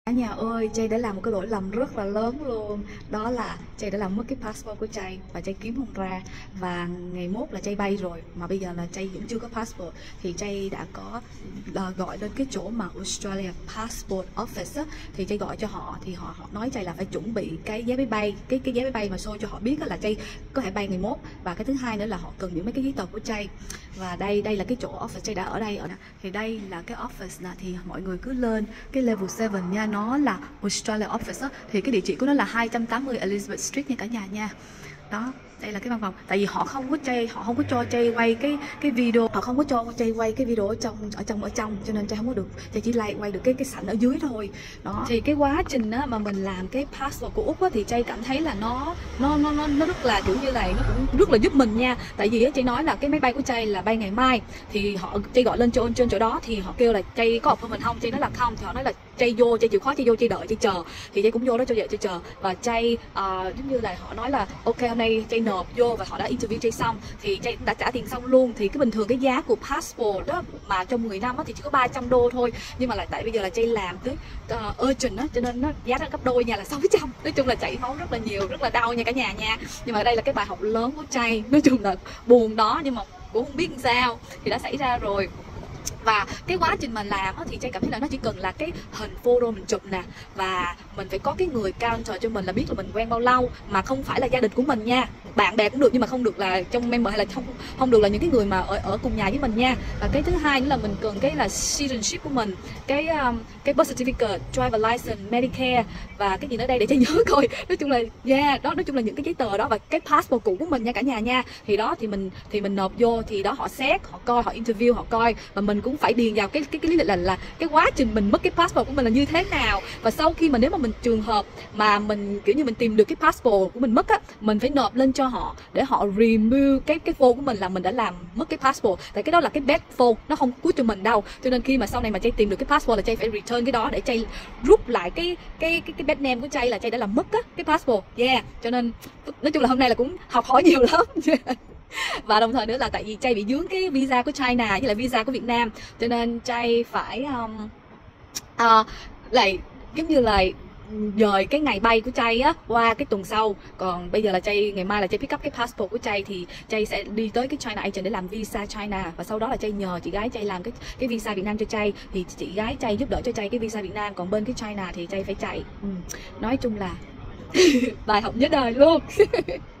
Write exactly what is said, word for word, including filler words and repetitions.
Cả nhà ơi, Jay đã làm một cái lỗi lầm rất là lớn luôn. Đó là Jay đã làm mất cái passport của Jay và Jay kiếm không ra. Và ngày mốt là Jay bay rồi mà bây giờ là Jay vẫn chưa có passport. Thì Jay đã có uh, gọi lên cái chỗ mà Australia Passport Office á, thì Jay gọi cho họ thì họ họ nói Jay là phải chuẩn bị cái vé máy bay, cái cái vé máy bay mà show cho họ biết là Jay có thể bay ngày mốt. Và cái thứ hai nữa là họ cần những mấy cái giấy tờ của Jay. Và đây đây là cái chỗ office Jay đã ở đây ở nè. Thì đây là cái office nè, thì mọi người cứ lên cái level seven nha, nó là Australia Office đó. Thì cái địa chỉ của nó là hai trăm tám mươi Elizabeth Street nha cả nhà nha. Đó, đây là cái văn phòng. Tại vì họ không có Jay, họ không có cho Jay quay cái cái video, họ không có cho Jay quay cái video ở trong ở trong ở trong cho nên Jay không có được, Jay chỉ like quay được cái cái sảnh ở dưới thôi. Đó. Thì cái quá trình á mà mình làm cái passport của Úc á thì Jay cảm thấy là nó nó nó nó nó rất là kiểu như này, nó cũng rất là giúp mình nha. Tại vì á Jay nói là cái máy bay của Jay là bay ngày mai, thì họ Jay gọi lên trên trên chỗ đó thì họ kêu là Jay có học mình không, Jay nói là không, thì họ nói là Jay vô, Jay chịu khó, Jay vô, Jay đợi, Jay chờ. Thì Jay cũng vô đó cho vậy, Jay chờ và Jay uh, giống như là họ nói là ok hôm nay Jay nộp vô và họ đã interview Jay xong thì Jay đã trả tiền xong luôn. Thì cái bình thường cái giá của passport đó mà trong mười năm đó thì chỉ có ba trăm đô thôi, nhưng mà lại tại bây giờ là Jay làm tới uh, urgent đó cho nên nó giá nó gấp đôi nha, là sáu trăm. Nói chung là chảy máu rất là nhiều, rất là đau nha cả nhà nha. Nhưng mà đây là cái bài học lớn của Jay, nói chung là buồn đó nhưng mà cũng không biết làm sao thì đã xảy ra rồi. Và cái quá trình mà làm thì Jay cảm thấy là nó chỉ cần là cái hình photo mình chụp nè, và mình phải có cái người counter cho mình là biết là mình quen bao lâu, mà không phải là gia đình của mình nha, bạn bè cũng được nhưng mà không được là trong member hay là không không được là những cái người mà ở ở cùng nhà với mình nha. Và cái thứ hai nữa là mình cần cái là citizenship của mình, cái um, cái birth certificate, driver license, Medicare và cái gì nữa đây để Jay nhớ coi. Nói chung là yeah, đó nói chung là những cái giấy tờ đó và cái passport cũ của mình nha cả nhà nha. Thì đó thì mình thì mình nộp vô thì đó họ xét, họ coi, họ interview, họ coi và mình cũng phải điền vào cái cái cái lý lịch là là cái quá trình mình mất cái passport của mình là như thế nào. Và sau khi mà nếu mà mình trường hợp mà mình kiểu như mình tìm được cái passport của mình mất á, mình phải nộp lên cho họ để họ remove cái cái phone của mình là mình đã làm mất cái passport. Tại cái đó là cái bad phone, nó không cứu cho mình đâu. Cho nên khi mà sau này mà Jay tìm được cái passport là Jay phải return cái đó để Jay rút lại cái cái cái cái bad name của Jay là Jay đã làm mất á cái passport. Yeah, cho nên nói chung là hôm nay là cũng học hỏi nhiều lắm. Và đồng thời nữa là tại vì Jay bị dướng cái visa của China với lại visa của Việt Nam, cho nên Jay phải um, uh, lại giống như là dời cái ngày bay của Jay á qua cái tuần sau. Còn bây giờ là Jay ngày mai là Jay pick up cái passport của Jay thì Jay sẽ đi tới cái China agent để làm visa China, và sau đó là Jay nhờ chị gái Jay làm cái cái visa Việt Nam cho Jay, thì chị gái Jay giúp đỡ cho Jay cái visa Việt Nam, còn bên cái China thì Jay phải chạy. Ừ. Nói chung là bài học nhớ đời luôn.